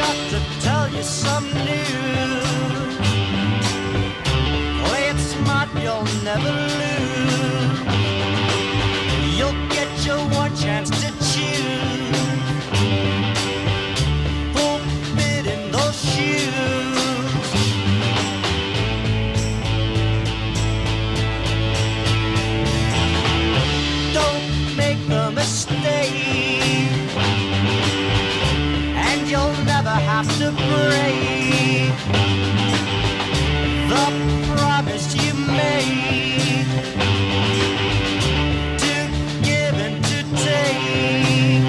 got to tell you some news. Play it smart, you'll never lose. You'll get your one chance to choose. Who'll fit in those shoes? Don't make the mistake, and you'll never have to break the promise you made to give and to take.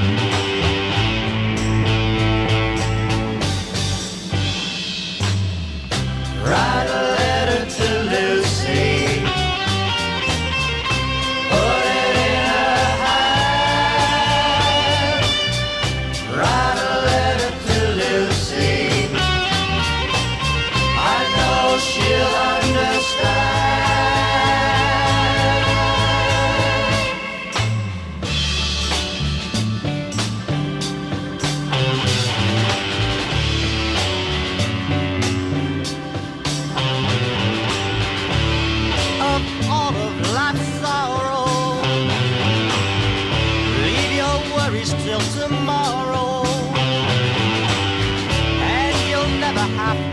Write a letter to Lucy, put it in her hand. Write a letter to Lucy, I know she'll understand. Of all of life's sorrow, leave your worries till tomorrow, and you'll never have